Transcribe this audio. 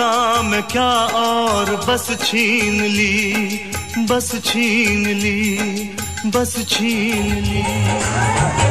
मांगा मैं क्या और बस छीन ली, बस छीन ली, बस छीन ली।